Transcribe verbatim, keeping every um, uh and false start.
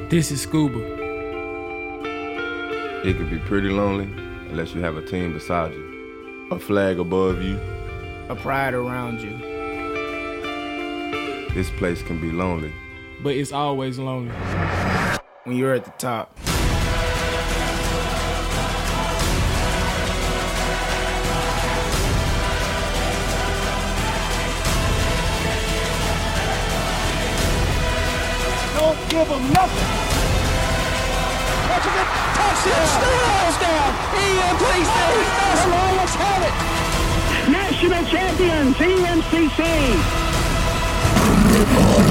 This is Scuba. It can be pretty lonely unless you have a team beside you, a flag above you, A pride around you. This place can be lonely, But it's always lonely when you're at the top. Don't give them nothing. That's a good touchdown. Touchdown. E M C C. Come on, let's have it. National champions, E M C C.